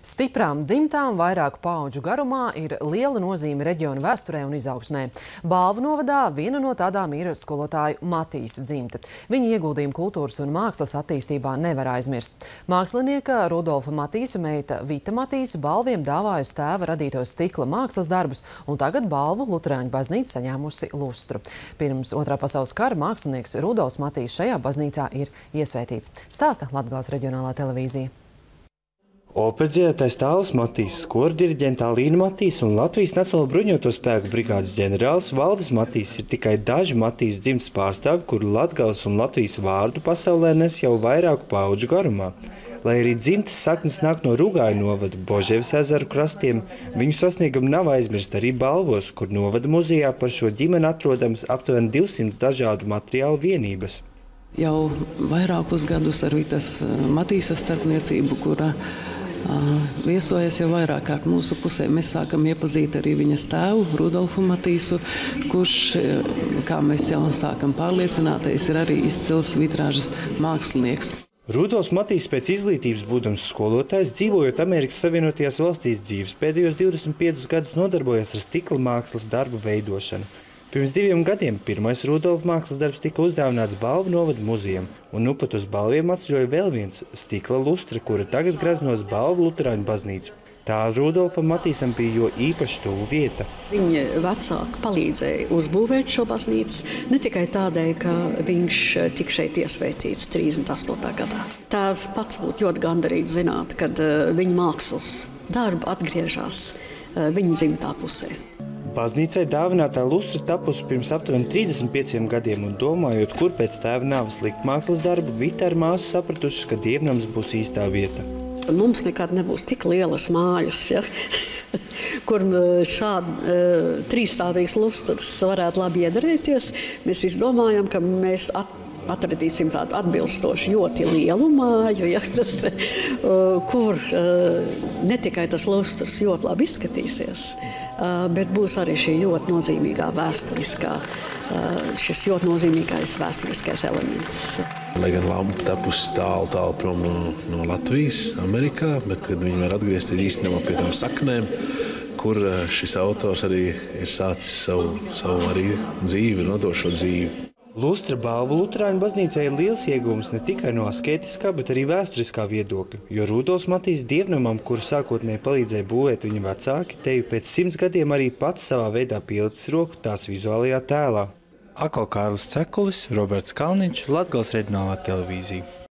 Stiprām dzimtām vairāku paudžu garumā ir liela nozīme reģiona vēsturē un izaugsmē. Balvu novadā viena no tādām ir skolotāju Matīsa dzimte. Viņa ieguldījumu kultūras un mākslas attīstībā nevar aizmirst. Mākslinieka Rudolfa Matīsa meita Vita Matīsa balviem dāvājusi tēva radītos stikla mākslas darbus, un tagad balvu Luterāņu baznīca saņēmusi lustru. Pirms Otrā pasaules kara mākslinieks Rudolfs Matīsa šajā baznīcā ir iesvētīts. Stāsta Latgales reģionālā televīzija. Operdziedātais Tālis Matīss, koru diriģente Alīna Matīsa un Latvijas Nacionālo bruņoto spēku brigādes ģenerālis Valdis Matīss ir tikai daži Matīsa dzimtes pārstāvi, kuri Latgales un Latvijas vārdu pasaulē nes jau vairāku paudžu garumā. Lai arī dzimtes saknes nāk no Rugāju novada Boževas ezeru krastiem, viņu sasniegumu nav aizmirst arī Balvos, kur novada muzejā par šo ģimeni atrodams aptuveni 200 dažādu materiālu vienības. Jau vairākus gadus ar Vitas Matīsas starpniecību, kura viesojas jau vairāk kārt mūsu pusē. Mēs sākam iepazīt arī viņas tēvu, Rudolfu Matīsu, kurš, kā mēs jau sākam pārliecināties, ir arī izcils vitrāžas mākslinieks. Rudolfs Matīss pēc izglītības būdams skolotājs, dzīvojot Amerikas Savienotajās valstīs dzīves, pēdējos 25 gadus nodarbojas ar stikla mākslas darbu veidošanu. Pirms 2 gadiem pirmais Rudolfa mākslas darbs tika uzdāvināts Balvu novada muzejam, un nu pat uz balviem atceļoja vēl viens stikla lustra, kura tagad graznos Balvu Luterāņu baznīcu. Tā Rudolfam Matīsam bija jo īpaši tuvu vieta. Viņa vecāki palīdzēja uzbūvēt šo baznīcu, ne tikai tādēļ, ka viņš tika šeit iesvētīts 38. gadā. Tēvs pats būtu ļoti gandarīts zināt, kad viņa mākslas darba atgriežas viņa dzimtā pusē. Baznīcai dāvinātā lustra tapusi pirms aptuveni 35 gadiem, un domājot, kur pēc tēva nāves likt mākslas darbu, Vita ar māsu sapratušas, ka dievnams būs īstā vieta. Mums nekad nebūs tik lielas mājas, ja? Kur šādi trīsstāvīgs lustrs varētu labi iederēties. Mēs izdomājam, ka mēs atradīsim tādu atbilstošu ļoti lielu māju, ja, kur ne tikai tas lustrs ļoti labi izskatīsies, bet būs arī šī ļoti nozīmīgā šis ļoti nozīmīgais vēsturiskais elements. Lai gan lampa tapusi tālu prom no Latvijas, Amerikā, bet kad viņi var atgriezties īstenībā pie tām saknēm, kur šis autors arī ir sācis savu arī dzīvi, nodošo dzīvi. Lustra balva Luterāņu baznīcai ir liels iegūms ne tikai no askētiskā, bet arī vēsturiskā viedokļa, jo Rudolfs Matīss dievnamam, kuru sākotnēji palīdzēja būvēt viņa vecāki, teju pēc 100 gadiem arī pats savā veidā pielicis roku tās vizuālajā tēlā. Atkal Kārlis Cekulis, Roberts Kalniņš, Latgales reģionālā televīzija.